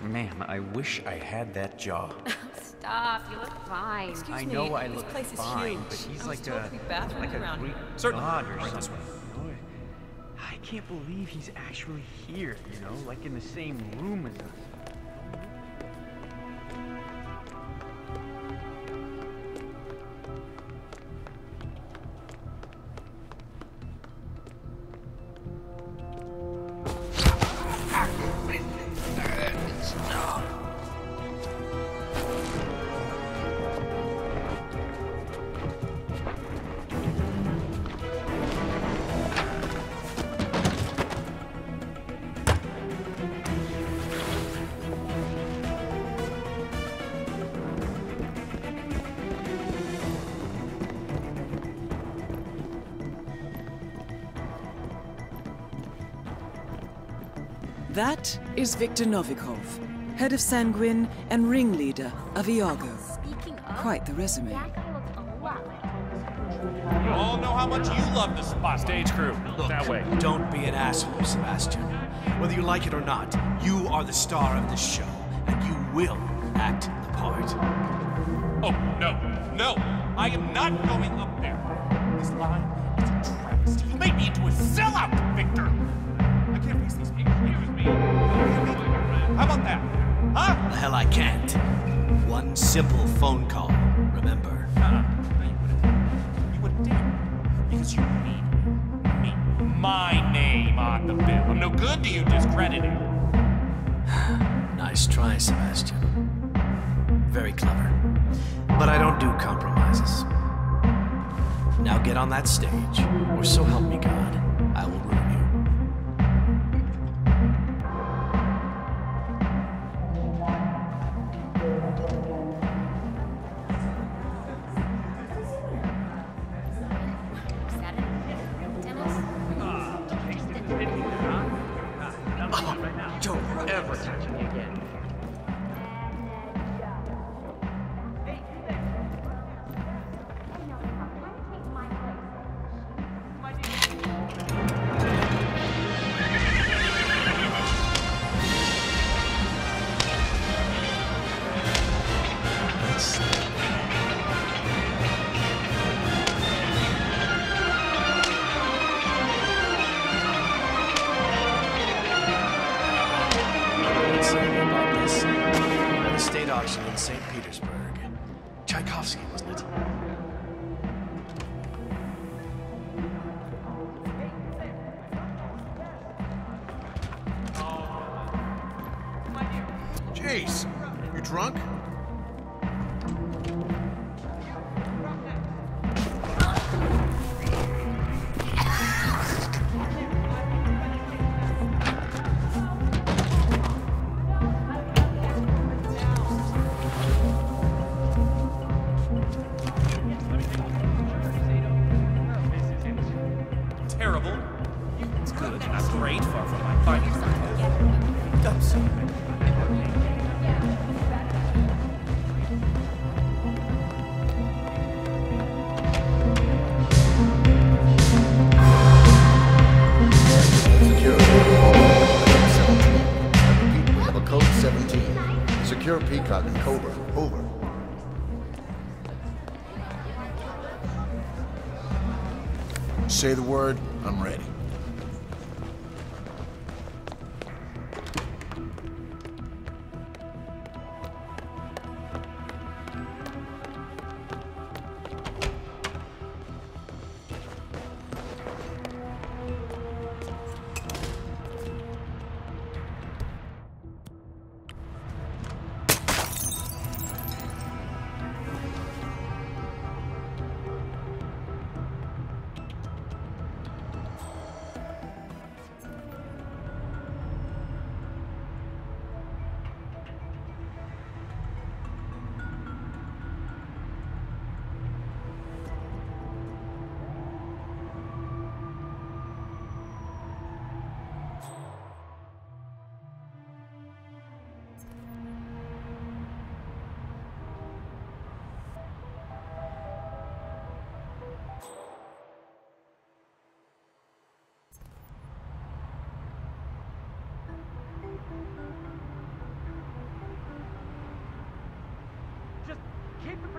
Man, I wish I had that jaw. Stop, you look fine. Excuse I me, know I this look place is fine, huge. but he's I was like told to be bathrooms like a around Greek here. Certainly. god or Right this something. way. You know, I can't believe he's actually here, you know, like in the same room as us. That is Viktor Novikov, head of Sanguine and ringleader of Iago. Speaking of, Quite the resume. that guy looks a lot like You all know how much you love the spot. Stage crew, that way. Don't be an asshole, Sebastian. Whether you like it or not, you are the star of this show, and you will act the part. Oh, no, no. I am not going up there. This line is a travesty. You made me into a sellout, Victor. I can't face these people. Excuse me. How about that? Huh? The hell I can't. One simple phone call, remember? No, you wouldn't. You wouldn't dare. Because you need me. My name on the bill. I'm no good to you, discredited. Nice try, Sebastian. Very clever. But I don't do compromises. Now get on that stage, or so help me God, I will ruin you. Is that it? Dennis? Don't ever touch me again. Let's see about this. At the state auction in St. Petersburg. Tchaikovsky, wasn't it? Jace, you drunk? Terrible. It's good, not great, far from my fighting. Secure. Code 17. I repeat, we have a code 17. Secure Peacock and Cobra. Over. Say the word, I'm ready.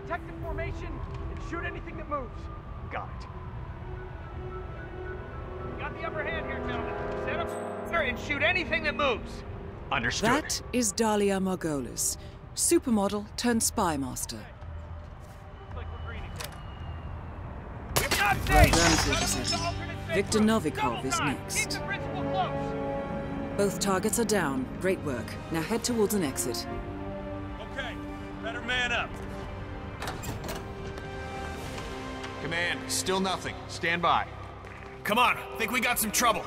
protective formation and shoot anything that moves. Got it. Got the upper hand here, gentlemen. Set up and shoot anything that moves. Understood. That is Dahlia Margolis, supermodel turned spy master. Looks like we're green again. We're not Well safe! done, 37. Victor Novikov is Keep next. the principal close. Both targets are down. Great work. Now head towards an exit. Okay, better man up. Command, still nothing. Stand by. Come on, think we got some trouble.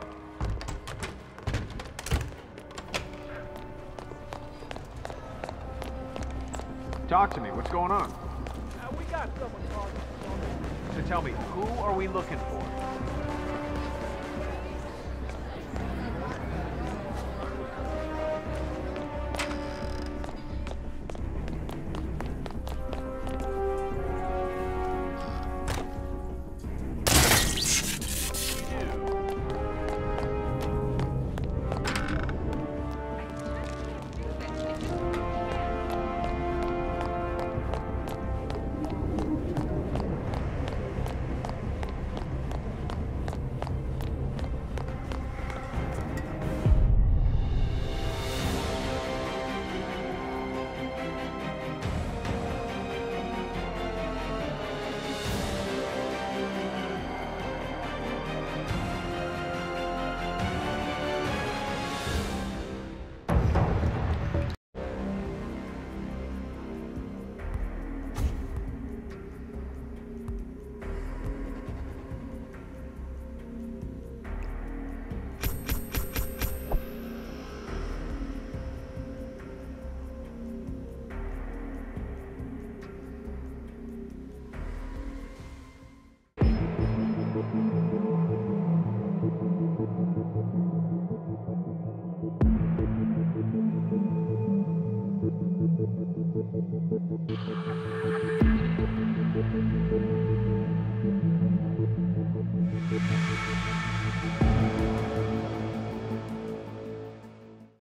Talk to me. What's going on? We got someone calling. So tell me, who are we looking for?